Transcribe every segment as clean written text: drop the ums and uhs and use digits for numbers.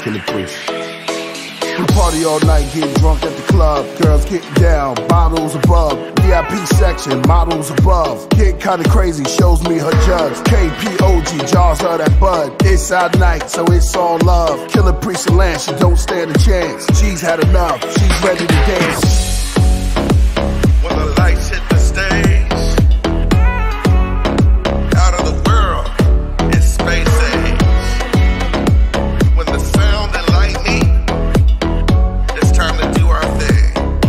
Killah Priest. We party all night, get drunk at the club. Girls getting down, bottles above. VIP section, models above. Get kinda crazy, shows me her jugs. KPOG, jaws of that bud. It's our night, so it's all love. Killah Priest and Lance, she don't stand a chance. She's had enough, she's ready to dance. When the lights hit the stage, out of the world, it's space age. When the sound and lightning, it's time to do our thing.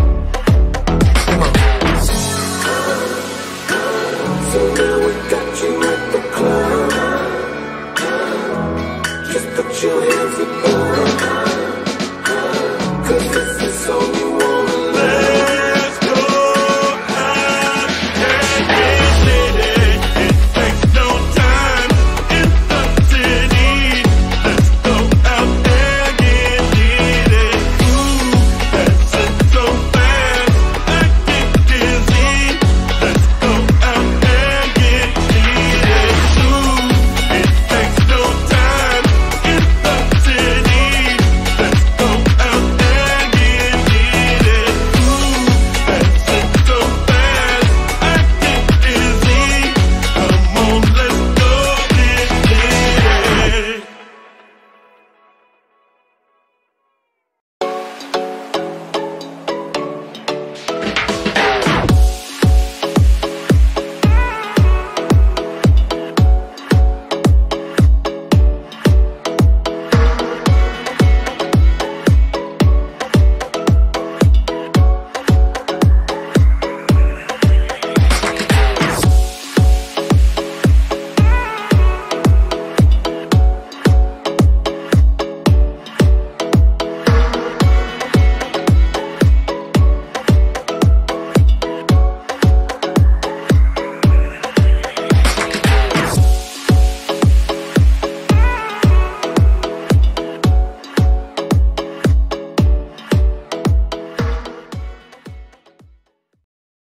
So now we got you at the club. Just put your hands above.